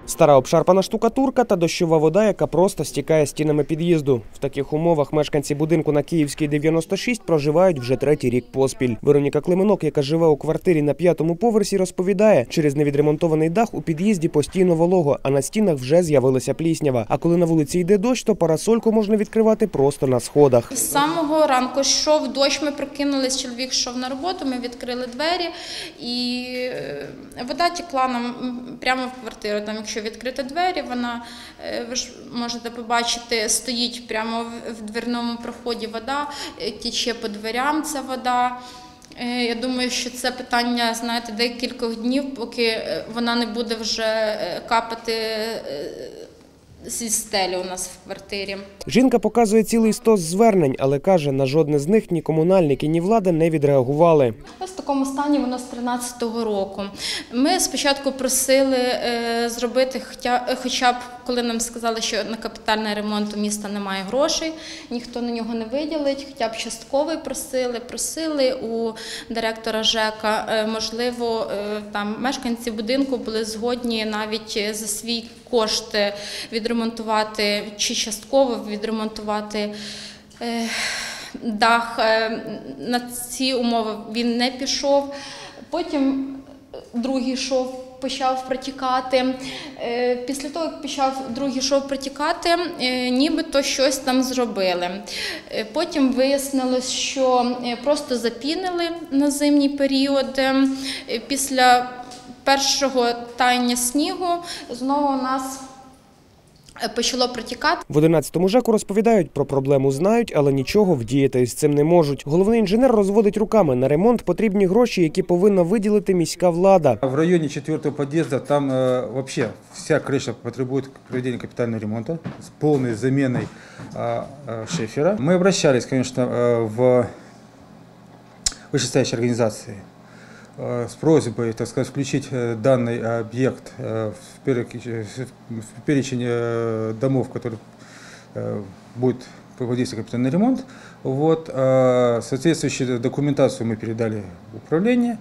Стара обшарпана штукатурка та дощова вода, яка просто стікає стінами під'їзду. В таких умовах мешканці будинку на Київській, 96 проживають вже третій рік поспіль. Вероніка Клименок, яка живе у квартирі на 5-му поверсі, розповідає, через невідремонтований дах у під'їзді постійно волого, а на стінах вже з'явилася пліснява. А коли на вулиці йде дощ, то парасольку можна відкривати просто на сходах. З самого ранку йшов дощ, ми прокинулись, чоловік йшов на роботу, ми відкрили двері і вода текла нам прямо в квартиру. Там, якщо відкрити двері, вона, ви ж можете побачити, стоїть прямо в дверному проході вода, тече по дверям ця вода. Я думаю, що це питання, знаєте, декількох днів, поки вона не буде вже капати зі стелі у нас в квартирі. Жінка показує цілий стос звернень, але каже, на жодне з них ні комунальники, ні влада не відреагували. В такому стані воно з 13-го року. Ми спочатку просили зробити, хоча б, коли нам сказали, що на капітальний ремонт у міста немає грошей, ніхто на нього не виділить, хоча б частковий просили у директора ЖЕКа. Можливо, там мешканці будинку були згодні навіть за свій кошт відремонтувати чи частково відремонтувати дах. На ці умови він не пішов. Потім другий шов почав протікати. Після того, як почав другий шов протікати, нібито щось там зробили. Потім вияснилось, що просто запінили на зимній період. Після першого таяння снігу знову у нас почало протікати. В 11-му ЖЕКу розповідають, про проблему знають, але нічого вдіяти із цим не можуть. Головний інженер розводить руками. На ремонт потрібні гроші, які повинна виділити міська влада. В районі 4-го під'їзду там взагалі вся криша потребує проведення капітального ремонту з повною заміною шифера. Ми обращались, звісно, в вищестоящие организации с просьбой, так сказать, включить данный объект в перечень домов, которые будет проводиться капитальный ремонт. Вот, соответствующую документацию мы передали в управление,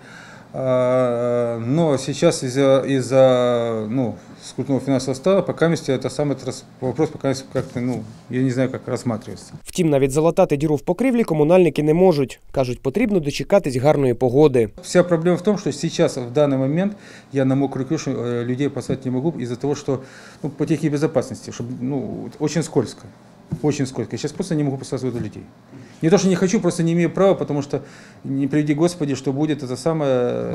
но сейчас из-за скрутного финансового стана пока это самый вопрос пока как-то, я не знаю, как рассматривается. Втім, навіть залатати діру в покрівлі комунальники не можуть. Кажуть, потрібно дочекатись гарної погоди. Вся проблема в том, что сейчас, в данный момент, я на мокрую крышу людей поставить не могу из-за того, что по технике безопасности, очень скользко. Очень сколько. Я сейчас просто не могу поставить людей. Не то, что не хочу, просто не имею права, потому что, не приведи Господи, что будет это самое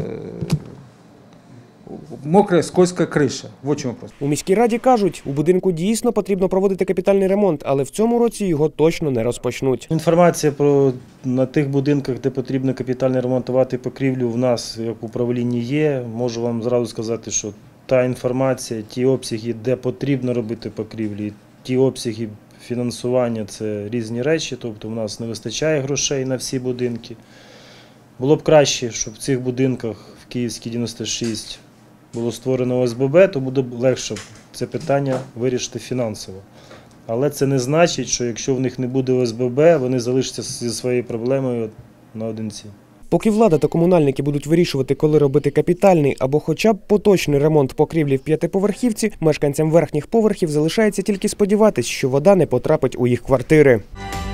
мокра, скользка криша. Вот чому вопрос. У міській раді кажуть, у будинку дійсно потрібно проводити капітальний ремонт, але в цьому році його точно не розпочнуть. Інформація на тих будинках, де потрібно капітально ремонтувати покрівлю, в нас як в управлінні є. Можу вам зразу сказати, що та інформація, ті обсяги, де потрібно робити покрівлі, ті обсяги фінансування – це різні речі, тобто в нас не вистачає грошей на всі будинки. Було б краще, щоб в цих будинках в Київській 96 було створено ОСББ, то буде легше це питання вирішити фінансово. Але це не значить, що якщо в них не буде ОСББ, вони залишаться зі своєю проблемою наодинці. Поки влада та комунальники будуть вирішувати, коли робити капітальний або хоча б поточний ремонт покрівлі в 5-поверхівці, мешканцям верхніх поверхів залишається тільки сподіватись, що вода не потрапить у їх квартири.